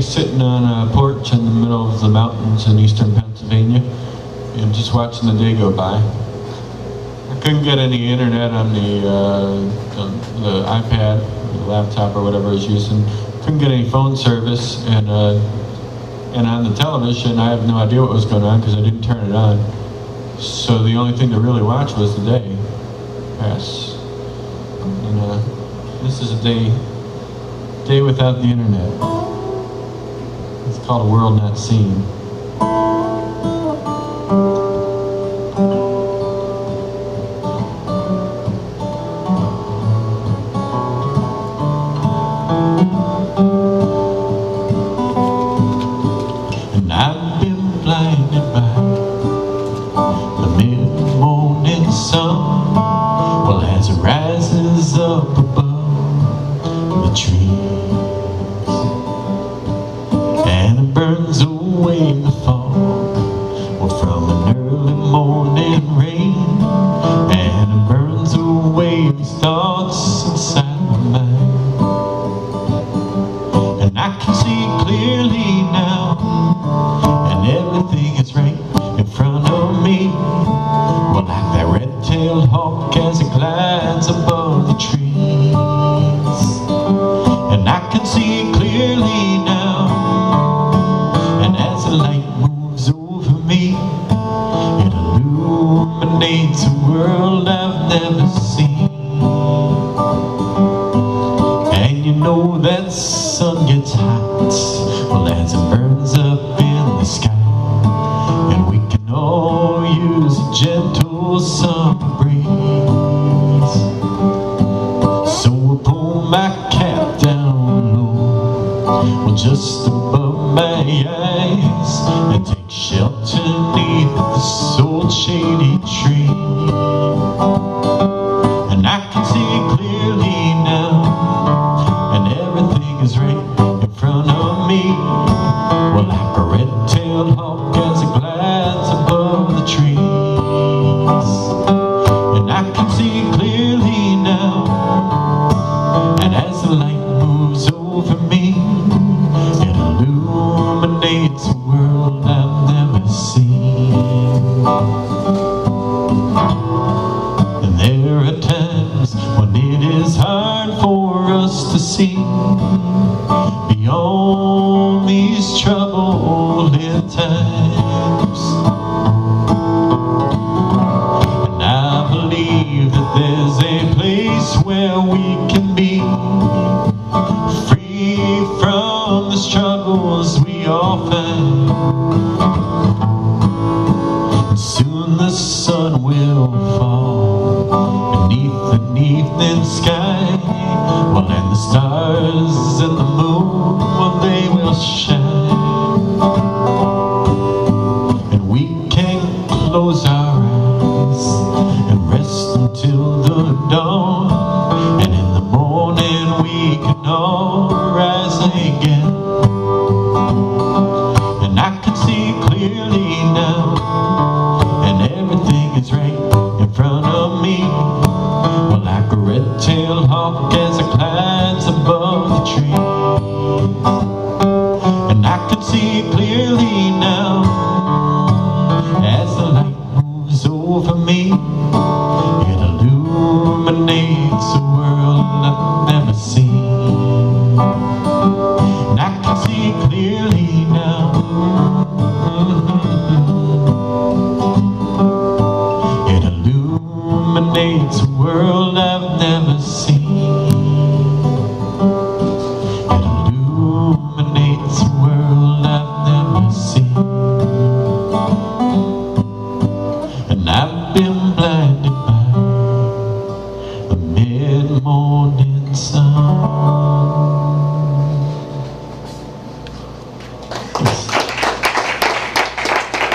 sitting on a porch in the middle of the mountains in eastern Pennsylvania and just watching the day go by. I couldn't get any internet on the iPad, the laptop or whatever I was using. Couldn't get any phone service, and on the television I have no idea what was going on because I didn't turn it on. So the only thing to really watch was the day pass. And this is a day without the internet. It's called A World Not Seen. And I've been blinded by the mid-morning sun, well, as it rises up above the trees, and it burns away the fog, well, from an early morning rain, and it burns away these thoughts inside my mind. And I can see clearly now, and everything is right in front of me, well, like that red-tailed hawk as it glides above the trees. And I can see clearly now, and as the light moves over me, it illuminates a world I've never seen. And you know that sun gets hot, well, as it burns up in the sky, and we can all use a gentle summer breeze. So I pull my cap down low, well, just above my eyes, and take shelter beneath this old shady tree. And I can see clearly now, and everything is right in front of me, well, like a red-tailed hawk as it glides above the trees. And I can see clearly now, and as the light moves over me, it illuminates a world I've never seen. And there are times when it is hard for us to see beyond these troubling times. And I believe that there's a place where we can be free from the struggles we all find. And soon the sun will fall beneath an evening sky, well, and the stars and the moon, well, they will shine. And we can close our eyes and rest until the dawn, and in the morning we can all rise again. And I can see clearly now, and everything is right in front of me, well, like a red-tailed hawk as it glides above the trees. And I can see clearly now, as the light moves over me, it illuminates a world I've never seen. And I can see clearly now, it illuminates a world I've never seen. It illuminates a world I've never seen. And I've been blinded by the mid-morning